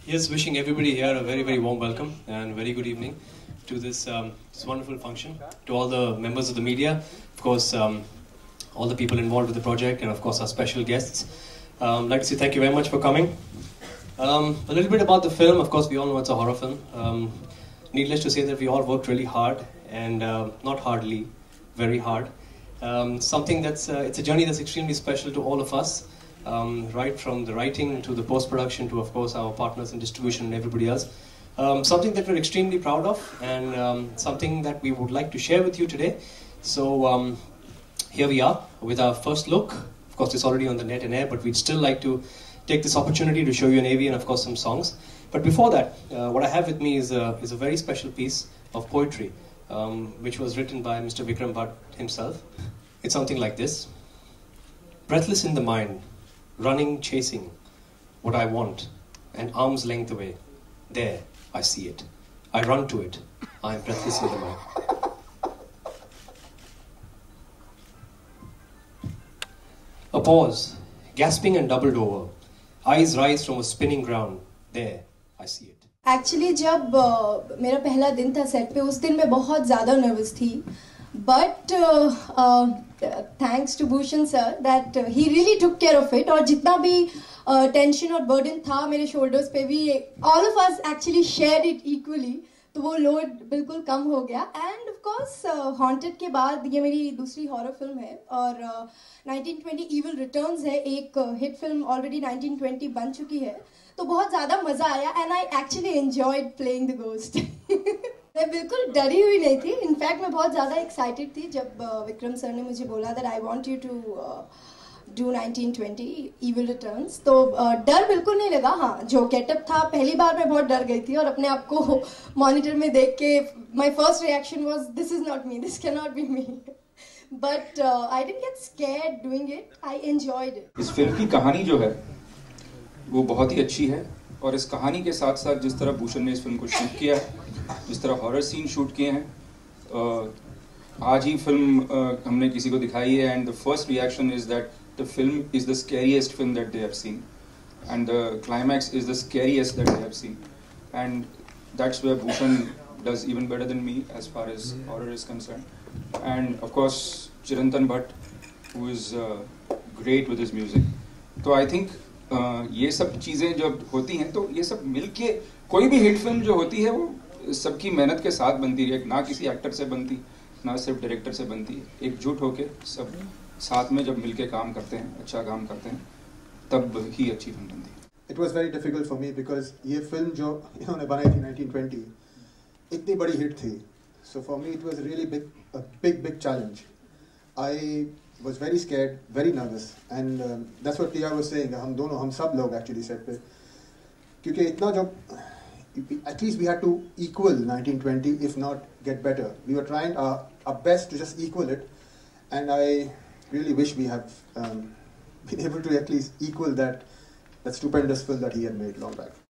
Yes, wishing everybody here a very, very warm welcome and very good evening to this, this wonderful function. To all the members of the media, of course, all the people involved with the project, and of course our special guests. I'd like to say thank you very much for coming. A little bit about the film. Of course, we all know it's a horror film. Needless to say that we all worked really hard, and not hardly, very hard. Something that's, it's a journey that's extremely special to all of us. Right from the writing to the post-production to, of course, our partners in distribution and everybody else. Something that we're extremely proud of, and something that we would like to share with you today. So here we are with our first look. Of course, it's already on the net and air, but we'd still like to take this opportunity to show you an AV and, of course, some songs. But before that, what I have with me is a very special piece of poetry, which was written by Mr. Vikram Bhatt himself. It's something like this. Breathless in the mind, running, chasing what I want, an arm's length away. There, I see it. I run to it. I am breathless in the mind. A pause, gasping and doubled over. Eyes rise from a spinning ground. There, I see it. Actually, जब मेरा पहला दिन था set पे, उस दिन मैं बहुत ज़्यादा नर्वस थी. But thanks to Bhushan sir that he really took care of it. और जितना भी tension और burden था मेरे shoulders पे भी, all of us actually shared it equally. तो वो load बिल्कुल कम हो गया. And of course Haunted के बाद ये मेरी दूसरी horror film है और 1920 Evil Returns है, एक hit film already 1920 बन चुकी है. तो बहुत ज़्यादा मज़ा आया and I actually enjoyed playing the ghost. मैं बिल्कुल डरी हुई नहीं थी. इनफैक्ट मैं बहुत ज़्यादा एक्साइटेड थी जब विक्रम सर ने मुझे बोला that I want you to do 1920 Evil Returns. तो डर बिल्कुल नहीं लगा. हाँ, जो गेटअप था, पहली बार मैं बहुत डर गई थी और अपने आप को मॉनिटर में देख के my first reaction was this is not me, this can not be me. But I didn't get scared doing it. I enjoyed it. इस फिल्म की कहानी जो है वो बहुत ही अच्छी है और इस कहानी के साथ साथ जिस तरह भूषण ने इस फिल्म को शूट किया, जिस तरह हॉरर सीन शूट किए हैं, आज ही फिल्म हमने किसी को दिखाई है and the first reaction is that the film is the scariest film that they have seen and the climax is the scariest that they have seen and that's where Bhushan does even better than me as far as horror is concerned. And of course Chirantan Bhatt, who is great with his music. तो I think ये सब चीज़ें जब होती हैं तो ये सब मिलके कोई भी हिट फिल्म जो होती है वो सबकी मेहनत के साथ बनती है. ना किसी एक्टर से बनती, ना सिर्फ डायरेक्टर से बनती है. एकजुट होके सब साथ में जब मिलके काम करते हैं, अच्छा काम करते हैं, तब ही अच्छी फिल्म बनती है. It was very difficult for me because ये फिल्म जो इन्होंने बनाई थी 1920 इतनी बड़ी हिट थी. So for me it was really a big challenge. I was very scared, very nervous, and that's what Tia was saying. हम सब लोग actually set पे, क्योंकि इतना जो at least we had to equal 1920, if not get better. We were trying our best to just equal it, and I really wish we have been able to at least equal that stupendous film that he had made long back.